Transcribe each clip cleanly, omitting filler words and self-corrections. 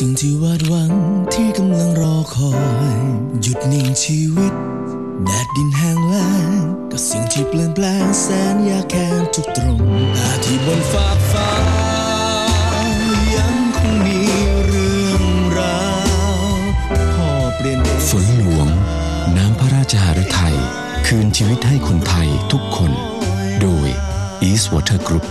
สิ่งที่วาดหวังที่กำลังรอคอยหยุดนิ่งชีวิตแดดดินแห้งแล้งกับสิ่งที่เปลี่ยนแปลงแสนยากแค้นทุกตรงแต่ที่บนฟากฟ้ายังคงมีเรื่องราวพ่อเปลี่ยนฝนหลวงน้ำพระราชหฤทัยคืนชีวิตให้คนไทยทุกคนโดย East Water Group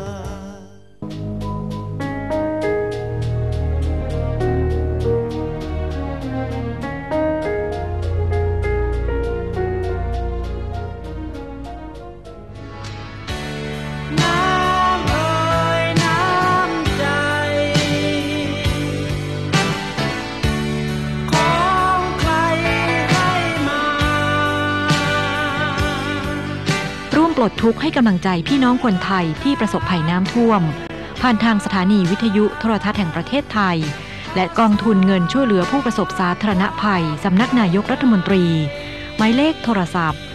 ปลดทุกข์ให้กำลังใจพี่น้องคนไทยที่ประสบภัยน้ำท่วมผ่านทางสถานีวิทยุโทรทัศน์แห่งประเทศไทยและกองทุนเงินช่วยเหลือผู้ประสบสาธารณภัยสำนักนายกรัฐมนตรีหมายเลขโทรศัพท์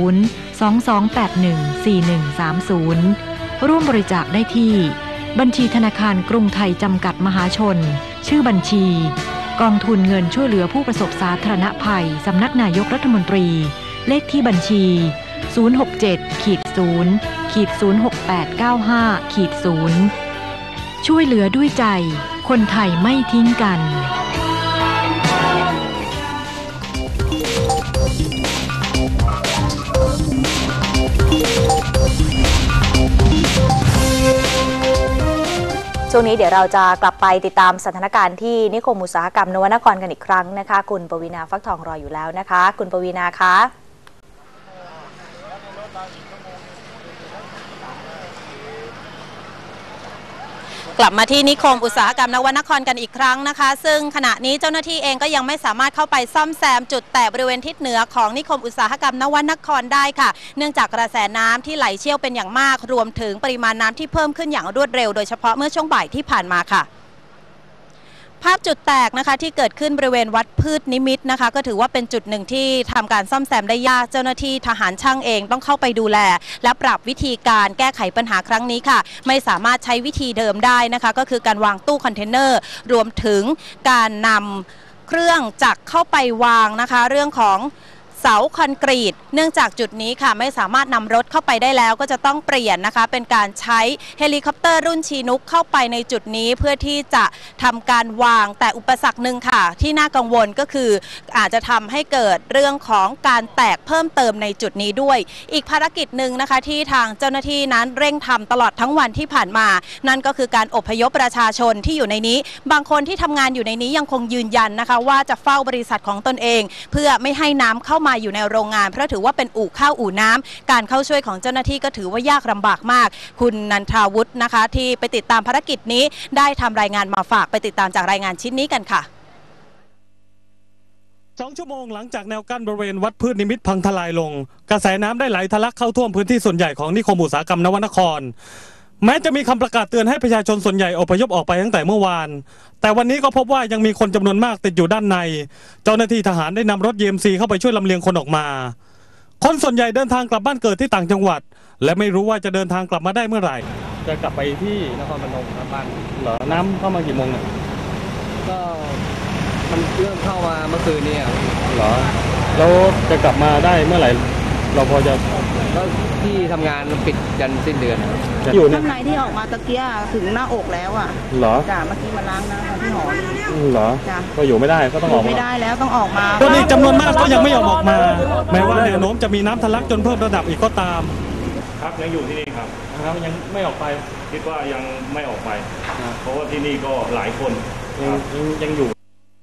022814130ร่วมบริจาคได้ที่บัญชีธนาคารกรุงไทยจำกัดมหาชนชื่อบัญชีกองทุนเงินช่วยเหลือผู้ประสบสาธารณภัยสำนักนายกรัฐมนตรีเลขที่บัญชี067-06895-0ช่วยเหลือด้วยใจคนไทยไม่ทิ้งกันช่วงนี้เดี๋ยวเราจะกลับไปติดตามสถานการณ์ที่นิคมอุตสาหกรรมนวนครกันอีกครั้งนะคะคุณปวีณาฟักทองรออยู่แล้วนะคะคุณปวีณาคะกลับมาที่นิคมอุตสาหกรรมนวนครกันอีกครั้งนะคะซึ่งขณะนี้เจ้าหน้าที่เองก็ยังไม่สามารถเข้าไปซ่อมแซมจุดแตกบริเวณทิศเหนือของนิคมอุตสาหกรรมนวนครได้ค่ะเนื่องจากกระแสน้ำที่ไหลเชี่ยวเป็นอย่างมากรวมถึงปริมาณน้ำที่เพิ่มขึ้นอย่างรวดเร็วโดยเฉพาะเมื่อช่วงบ่ายที่ผ่านมาค่ะภาพจุดแตกนะคะที่เกิดขึ้นบริเวณวัดพืชนิมิตรนะคะก็ถือว่าเป็นจุดหนึ่งที่ทำการซ่อมแซมได้ยากเจ้าหน้าที่ทหารช่างเองต้องเข้าไปดูแลและปรับวิธีการแก้ไขปัญหาครั้งนี้ค่ะไม่สามารถใช้วิธีเดิมได้นะคะก็คือการวางตู้คอนเทนเนอร์รวมถึงการนำเครื่องจักรเข้าไปวางนะคะเรื่องของเสาคอนกรีตเนื่องจากจุดนี้ค่ะไม่สามารถนำรถเข้าไปได้แล้วก็จะต้องเปลี่ยนนะคะเป็นการใช้เฮลิคอปเตอร์รุ่นชีนุกเข้าไปในจุดนี้เพื่อที่จะทำการวางแต่อุปสรรคหนึ่งค่ะที่น่ากังวลก็คืออาจจะทำให้เกิดเรื่องของการแตกเพิ่มเติมในจุดนี้ด้วยอีกภารกิจหนึ่งนะคะที่ทางเจ้าหน้าที่นั้นเร่งทำตลอดทั้งวันที่ผ่านมานั่นก็คือการอพยพประชาชนที่อยู่ในนี้บางคนที่ทำงานอยู่ในนี้ยังคงยืนยันนะคะว่าจะเฝ้าบริษัทของตนเองเพื่อไม่ให้น้ำเข้ามาอยู่ในโรงงานเพราะถือว่าเป็นอู่ข้าวอู่น้ำการเข้าช่วยของเจ้าหน้าที่ก็ถือว่ายากลำบากมากคุณนันทาวุฒินะคะที่ไปติดตามภารกิจนี้ได้ทำรายงานมาฝากไปติดตามจากรายงานชิ้นนี้กันค่ะ 2 ชั่วโมงหลังจากแนวกั้นบริเวณวัดพืชนิมิตรพังทลายลงกระแสน้ำได้ไหลทะลักเข้าท่วมพื้นที่ส่วนใหญ่ของนิคมอุตสาหกรรมนวนครแม้จะมีคำประกาศเตือนให้ประชาชนส่วนใหญ่อพยพออกไปตั้งแต่เมื่อวานแต่วันนี้ก็พบว่ายังมีคนจำนวนมากติดอยู่ด้านในเจ้าหน้าที่ทหารได้นำรถ EMC เข้าไปช่วยลำเลียงคนออกมาคนส่วนใหญ่เดินทางกลับบ้านเกิดที่ต่างจังหวัดและไม่รู้ว่าจะเดินทางกลับมาได้เมื่อไหร่จะกลับไปที่นครพนมครับบ้านเหรอน้ำเข้ามากี่โมงเนี่ยก็มันเริ่มเข้ามาเมื่อคืนนี้เหรอแล้วจะกลับมาได้เมื่อไหร่เราพอจะก็ที่ทำงานปิดกันสิ้นเดือนอยู่ข้างในที่ออกมาตะเกียถึงหน้าอกแล้วอ่ะเหรอจ้ะเมื่อกี้มาล้างน้ำที่หอเหรอก็อยู่ไม่ได้ก็ต้องออกไม่ได้แล้วต้องออกมาคนอีกจำนวนมากก็ยังไม่ยอมออกมาแม้ว่าแนวโน้มจะมีน้ำทะลักจนเพิ่มระดับอีกก็ตามครับยังอยู่ที่นี่ครับยังไม่ออกไปคิดว่ายังไม่ออกไปเพราะว่าที่นี่ก็หลายคนยังอยู่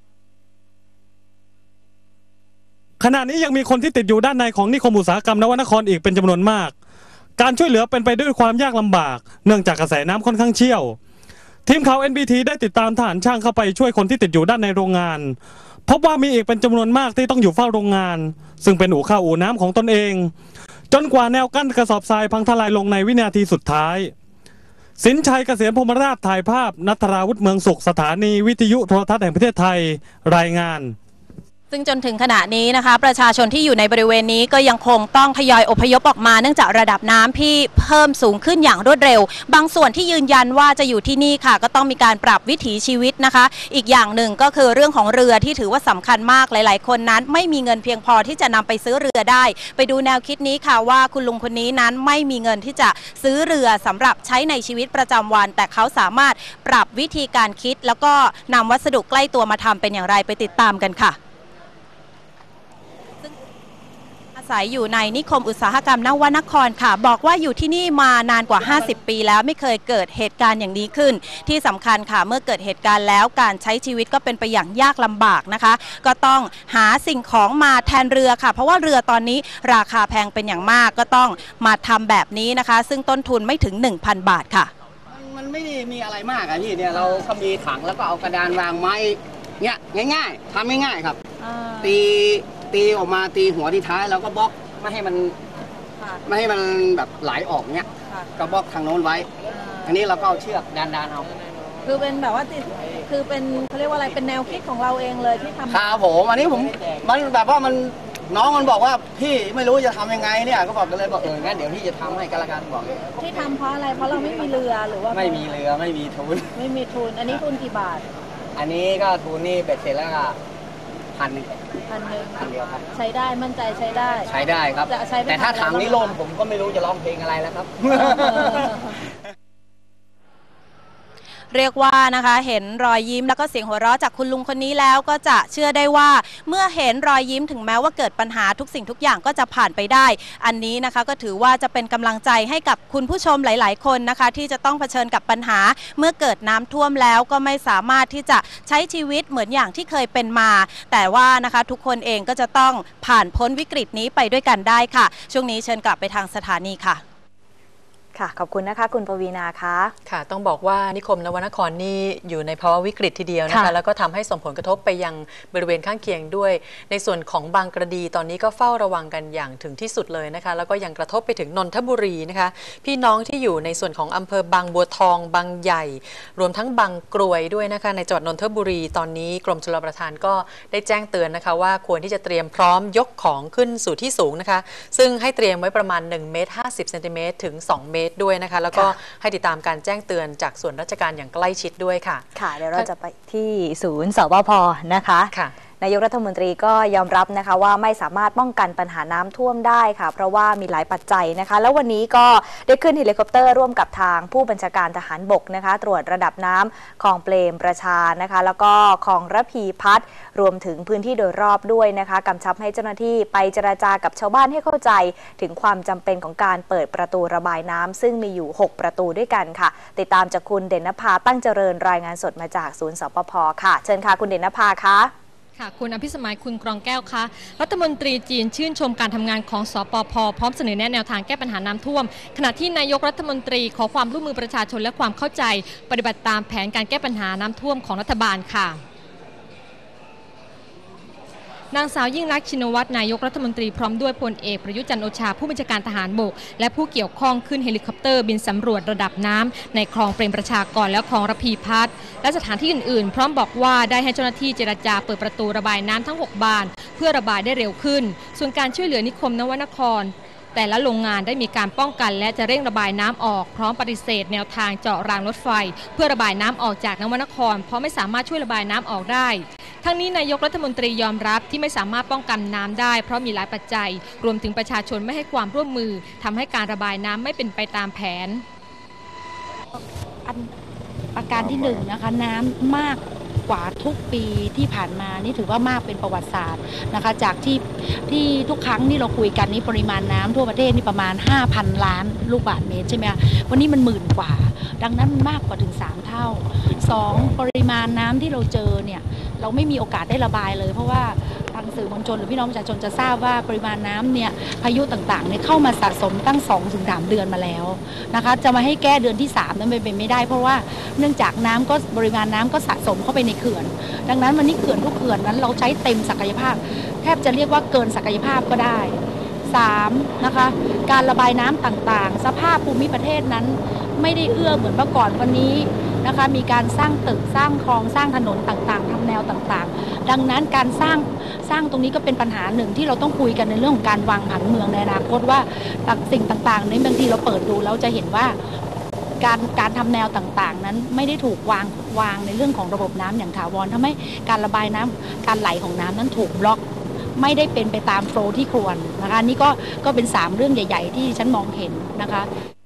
ขณะนี้ยังมีคนที่ติดอยู่ด้านในของนิคมอุตสาหกรรมนวนครอีกเป็นจำนวนมากการช่วยเหลือเป็นไปด้วยความยากลำบากเนื่องจากกระแสน้ำค่อนข้างเชี่ยวทีมข่าว NBT ได้ติดตามทหารช่างเข้าไปช่วยคนที่ติดอยู่ด้านในโรงงานพบว่ามีอีกเป็นจำนวนมากที่ต้องอยู่เฝ้าโรงงานซึ่งเป็นอู่ข้าวอู่น้ำของตนเองจนกว่าแนวกั้นกระสอบทรายพังทลายลงในวินาทีสุดท้ายสินชัยเกษมพรหมราชถ่ายภาพณัฐราวุฒิเมืองสุขสถานีวิทยุโทรทัศน์แห่งประเทศไทยรายงานซึ่งจนถึงขณะนี้นะคะประชาชนที่อยู่ในบริเวณนี้ก็ยังคงต้องทยอยอพยพออกมาเนื่องจากระดับน้ำที่เพิ่มสูงขึ้นอย่างรวดเร็วบางส่วนที่ยืนยันว่าจะอยู่ที่นี่ค่ะก็ต้องมีการปรับวิถีชีวิตนะคะอีกอย่างหนึ่งก็คือเรื่องของเรือที่ถือว่าสำคัญมากหลายๆคนนั้นไม่มีเงินเพียงพอที่จะนำไปซื้อเรือได้ไปดูแนวคิดนี้ค่ะว่าคุณลุงคนนี้นั้นไม่มีเงินที่จะซื้อเรือสำหรับใช้ในชีวิตประจำวันแต่เขาสามารถปรับวิธีการคิดแล้วก็นำวัสดุใกล้ตัวมาทำเป็นอย่างไรไปติดตามกันค่ะอาศัยอยู่ในนิคมอุตสาหกรรมนวนครค่ะบอกว่าอยู่ที่นี่มานานกว่า50 ปีแล้วไม่เคยเกิดเหตุการณ์อย่างนี้ขึ้นที่สำคัญค่ะเมื่อเกิดเหตุการณ์แล้วการใช้ชีวิตก็เป็นไปอย่างยากลำบากนะคะก็ต้องหาสิ่งของมาแทนเรือค่ะเพราะว่าเรือตอนนี้ราคาแพงเป็นอย่างมากก็ต้องมาทำแบบนี้นะคะซึ่งต้นทุนไม่ถึง 1,000 บาทค่ะมันไม่ได้มีอะไรมากอะพี่เนี่ยเราก็มีถังแล้วก็เอากระดานวางไม้เนี่ยง่ายๆทำง่ายๆครับตีออกมาตีหัวที่ท้ายแล้วก็บล็อกไม่ให้มันแบบไหลออกเนี้ยก็บล็อกทางโน้นไว้อันนี้เราก็เอาเชือกดานเอาคือเป็นแบบว่าคือเป็นเขาเรียกว่าอะไรเป็นแนวคิดของเราเองเลยที่ทำครับผมอันนี้มันแบบว่ามันน้องมันบอกว่าพี่ไม่รู้จะทำยังไงเนี่ยก็บอกกันเลยบอกงั้นเดี๋ยวพี่จะทำให้กันละกันบอกที่ทำเพราะอะไรเพราะเราไม่มีเรือหรือว่าไม่มีเรือไม่มีทุนอันนี้ทุนกี่บาทอันนี้ก็ทุนนี่เบ็ดเสร็จแล้วก็1,000เดียวครับใช้ได้มั่นใจใช้ได้ครับแต่ถ้าถังนี้ล่มผมก็ไม่รู้จะร้องเพลงอะไรแล้วครับเรียกว่านะคะเห็นรอยยิ้มแล้วก็เสียงหัวเราะจากคุณลุงคนนี้แล้วก็จะเชื่อได้ว่าเมื่อเห็นรอยยิ้มถึงแม้ว่าเกิดปัญหาทุกสิ่งทุกอย่างก็จะผ่านไปได้อันนี้นะคะก็ถือว่าจะเป็นกำลังใจให้กับคุณผู้ชมหลายๆคนนะคะที่จะต้องเผชิญกับปัญหาเมื่อเกิดน้ำท่วมแล้วก็ไม่สามารถที่จะใช้ชีวิตเหมือนอย่างที่เคยเป็นมาแต่ว่านะคะทุกคนเองก็จะต้องผ่านพ้นวิกฤตนี้ไปด้วยกันได้ค่ะช่วงนี้เชิญกลับไปทางสถานีค่ะค่ะขอบคุณนะคะคุณปวีณาคะค่ะต้องบอกว่านิคมนวนครนี่อยู่ในภาวะวิกฤตทีเดียวนะคะแล้วก็ทำให้ส่งผลกระทบไปยังบริเวณข้างเคียงด้วยในส่วนของบางกระดีตอนนี้ก็เฝ้าระวังกันอย่างถึงที่สุดเลยนะคะแล้วก็ยังกระทบไปถึงนนทบุรีนะคะพี่น้องที่อยู่ในส่วนของอำเภอบางบัวทองบางใหญ่รวมทั้งบางกรวยด้วยนะคะในจังหวัดนนทบุรีตอนนี้กรมชลประทานก็ได้แจ้งเตือนนะคะว่าควรที่จะเตรียมพร้อมยกของขึ้นสู่ที่สูงนะคะซึ่งให้เตรียมไว้ประมาณ1 เมตร 50 เซนติเมตรถึง2 เมตรด้วยนะคะแล้วก็ให้ติดตามการแจ้งเตือนจากส่วนราชการอย่างใกล้ชิดด้วยค่ะค่ะเดี๋ยวเราจะไปที่ศูนย์สปภ.นะคะนายกรัฐมนตรีก็ยอมรับนะคะว่าไม่สามารถป้องกันปัญหาน้ำท่วมได้ค่ะเพราะว่ามีหลายปัจจัยนะคะแล้ววันนี้ก็ได้ขึ้นเฮลิคอปเตอร์ร่วมกับทางผู้บัญชาการทหารบกนะคะตรวจระดับน้ำคลองเปรมประชานะคะแล้วก็คลองระพีพัฒน์รวมถึงพื้นที่โดยรอบด้วยนะคะกำชับให้เจ้าหน้าที่ไปเจรจากับชาวบ้านให้เข้าใจถึงความจำเป็นของการเปิดประตูระบายน้ำซึ่งมีอยู่6ประตูด้วยกันค่ะติดตามจากคุณเด่นนภาตั้งเจริญรายงานสดมาจากศูนย์สปภ.ค่ะเชิญค่ะคุณเด่นนภาคะค่ะคุณอภิสมัยคุณกรองแก้วคะรัฐมนตรีจีนชื่นชมการทำงานของสปภ.พร้อมเสนอแนวทางแก้ปัญหาน้ำท่วมขณะที่นายกรัฐมนตรีขอความร่วมมือประชาชนและความเข้าใจปฏิบัติตามแผนการแก้ปัญหาน้ำท่วมของรัฐบาลค่ะนางสาวยิ่งลักษณ์ชินวัตรนายกรัฐมนตรีพร้อมด้วยพลเอกประยุทธ์จันทร์โอชาผู้บัญชาการทหารบกและผู้เกี่ยวข้องขึ้นเฮลิคอปเตอร์บินสำรวจระดับน้ำในคลองเปรมประชากรและคลองระพีพัฒน์และสถานที่อื่นๆพร้อมบอกว่าได้ให้เจ้าหน้าที่เจรจาเปิดประตูระบายน้ำทั้ง6 บานเพื่อระบายได้เร็วขึ้นส่วนการช่วยเหลือนิคมนวนครแต่ละโรงงานได้มีการป้องกันและจะเร่งระบายน้ำออกพร้อมปฏิเสธแนวทางเจาะรางรถไฟเพื่อระบายน้ำออกจากนวนครเพราะไม่สามารถช่วยระบายน้ำออกได้ทั้งนี้นายกรัฐมนตรียอมรับที่ไม่สามารถป้องกันน้ำได้เพราะมีหลายปัจจัยรวมถึงประชาชนไม่ให้ความร่วมมือทำให้การระบายน้ำไม่เป็นไปตามแผนประการที่1นะคะน้ำมากกว่าทุกปีที่ผ่านมานี่ถือว่ามากเป็นประวัติศาสตร์นะคะจากที่ทุกครั้งที่เราคุยกันนี่ปริมาณน้ำทั่วประเทศนี่ประมาณ 5,000 ล้านลูกบาศก์เมตรใช่ไหมคะวันนี้มัน10,000 กว่าดังนั้นมันมากกว่าถึง3 เท่า2ปริมาณน้ำที่เราเจอเนี่ยเราไม่มีโอกาสได้ระบายเลยเพราะว่าทางสื่อมวลชนหรือพี่น้องประชาชนจะทราบว่าปริมาณน้ำเนี่ยพายุต่างๆเนี่ยเข้ามาสะสมตั้ง 2-3 เดือนมาแล้วนะคะจะมาให้แก้เดือนที่3นั้นเป็นไม่ได้เพราะว่าเนื่องจากน้ำก็ปริมาณน้ำก็สะสมเข้าไปในเขื่อนดังนั้นวันนี้เขื่อนทุกเขื่อนนั้นเราใช้เต็มศักยภาพแทบจะเรียกว่าเกินศักยภาพก็ได้3นะคะการระบายน้ำต่างๆสภาพภูมิประเทศนั้นไม่ได้เอื้อเหมือนเมื่อก่อนวันนี้นะคะมีการสร้างตึกสร้างคลองสร้างถนนต่างๆทำแนวต่างๆดังนั้นการสร้างตรงนี้ก็เป็นปัญหาหนึ่งที่เราต้องคุยกันในเรื่องของการวางผังเมืองในอนาคตว่าสิ่งต่างๆนี้บางทีเราเปิดดูแล้วจะเห็นว่าการทำแนวต่างๆนั้นไม่ได้ถูกวางในเรื่องของระบบน้ำอย่างถาวรทำให้การระบายน้ำการไหลของน้ำนั้นถูกบล็อกไม่ได้เป็นไปตามโฟลว์ที่ควรนะคะนี่ก็เป็น3เรื่องใหญ่ๆที่ฉันมองเห็นนะคะ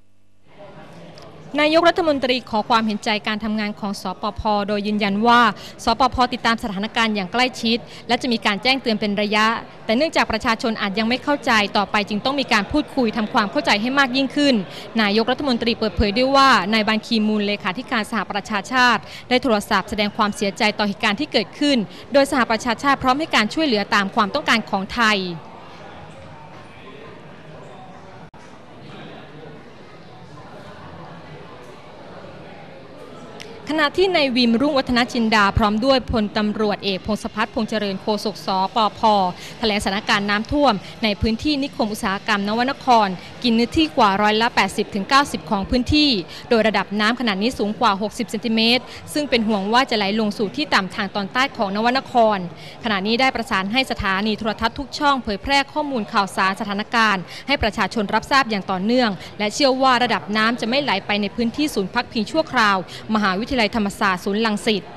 นายกรัฐมนตรีขอความเห็นใจการทำงานของสปภ.โดยยืนยันว่าสปภ.ติดตามสถานการณ์อย่างใกล้ชิดและจะมีการแจ้งเตือนเป็นระยะแต่เนื่องจากประชาชนอาจยังไม่เข้าใจต่อไปจึงต้องมีการพูดคุยทำความเข้าใจให้มากยิ่งขึ้นนายกรัฐมนตรีเปิดเผยด้วยว่านายบันคีมูลเลขาธิการสหประชาชาติได้โทรศัพท์แสดงความเสียใจต่อเหตุการณ์ที่เกิดขึ้นโดยสหประชาชาติพร้อมให้การช่วยเหลือตามความต้องการของไทยขณะที่นายวิมรุ่งวัฒนจินดาพร้อมด้วยพลตำรวจเอกพงศพัฒน์พงษ์เจริญโฆษกสปภ.แถลงสถานการณ์น้ำท่วมในพื้นที่นิคมอุตสาหกรรมนวนครกินเนื้อที่กว่า80-90%ของพื้นที่โดยระดับน้ำขณะนี้สูงกว่า60เซนติเมตรซึ่งเป็นห่วงว่าจะไหลลงสู่ที่ต่ำทางตอนใต้ของนวนครขณะนี้ได้ประสานให้สถานีโทรทัศน์ทุกช่องเผยแพร่ข้อมูลข่าวสารสถานการณ์ให้ประชาชนรับทราบอย่างต่อเนื่องและเชื่อว่าระดับน้ำจะไม่ไหลไปในพื้นที่ศูนย์พักพิงชั่วคราวมหาวิทยาลัยธรรมศาสตร์ศูนย์รังสิต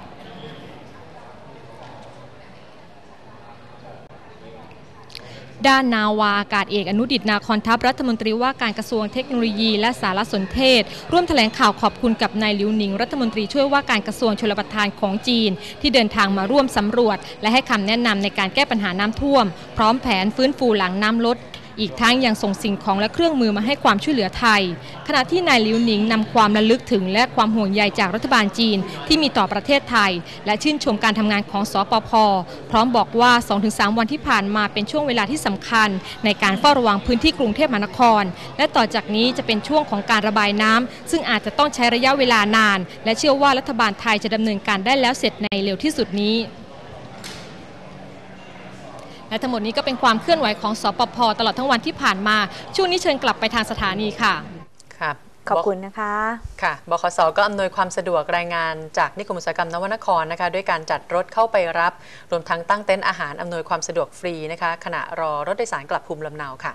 ด้านนาวาอากาศเอกอนุดิษฐ์นาคอนทัพรัฐมนตรีว่าการกระทรวงเทคโนโลยีและสารสนเทศร่วมแถลงข่าวขอบคุณกับนายหลิวหนิงรัฐมนตรีช่วยว่าการกระทรวงชลประทานของจีนที่เดินทางมาร่วมสำรวจและให้คำแนะนำในการแก้ปัญหาน้ำท่วมพร้อมแผนฟื้นฟูหลังน้ำลดอีกทั้งยังส่งสิ่งของและเครื่องมือมาให้ความช่วยเหลือไทยขณะที่นายหลิวหนิงนำความระลึกถึงและความห่วงใยจากรัฐบาลจีนที่มีต่อประเทศไทยและชื่นชมการทำงานของสปภ.พร้อมบอกว่า 2-3 วันที่ผ่านมาเป็นช่วงเวลาที่สำคัญในการเฝ้าระวังพื้นที่กรุงเทพมหานครและต่อจากนี้จะเป็นช่วงของการระบายน้ำซึ่งอาจจะต้องใช้ระยะเวลานานและเชื่อว่ารัฐบาลไทยจะดำเนินการได้แล้วเสร็จในเร็วที่สุดนี้และทั้งหมดนี้ก็เป็นความเคลื่อนไหวของสปภ.ตลอดทั้งวันที่ผ่านมาช่วงนี้เชิญกลับไปทางสถานีค่ะครับขอบคุณนะคะค่ะบขส.ก็อำนวยความสะดวกรายงานจากนิคมอุตสาหกรรมนวนครนะคะด้วยการจัดรถเข้าไปรับรวมทั้งตั้งเต็นท์อาหารอำนวยความสะดวกฟรีนะคะขณะรอรถโดยสารกลับภูมิลำเนาค่ะ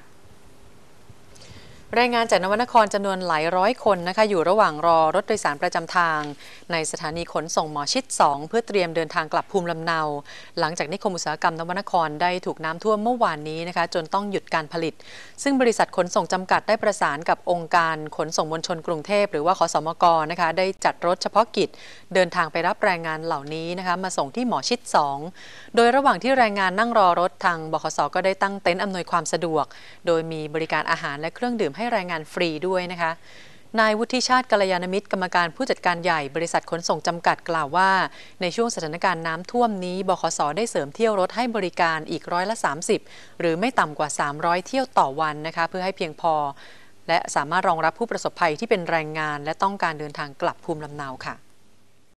รายงานจากนวนครจำนวนหลายร้อยคนนะคะอยู่ระหว่างรอรถโดยสารประจำทางในสถานีขนส่งหมอชิด2เพื่อเตรียมเดินทางกลับภูมิลำเนาหลังจากนิคมอุตสาหกรรมนวนครได้ถูกน้ำท่วมเมื่อวานนี้นะคะจนต้องหยุดการผลิตซึ่งบริษัทขนส่งจำกัดได้ประสานกับองค์การขนส่งมวลชนกรุงเทพหรือว่าขสมกนะคะได้จัดรถเฉพาะกิจเดินทางไปรับแรงงานเหล่านี้นะคะมาส่งที่หมอชิด2โดยระหว่างที่แรงงานนั่งรอรถทางบขส.ก็ได้ตั้งเต็นท์อำนวยความสะดวกโดยมีบริการอาหารและเครื่องดื่มให้แรงงานฟรีด้วยนะคะนายวุฒิชาติกัลยาณมิตรกรรมการผู้จัดการใหญ่บริษัทขนส่งจำกัดกล่าวว่าในช่วงสถานการณ์น้ำท่วมนี้บขส.ได้เสริมเที่ยวรถให้บริการอีก30%หรือไม่ต่ำกว่า300เที่ยวต่อวันนะคะเพื่อให้เพียงพอและสามารถรองรับผู้ประสบภัยที่เป็นแรงงานและต้องการเดินทางกลับภูมิลำเนาค่ะ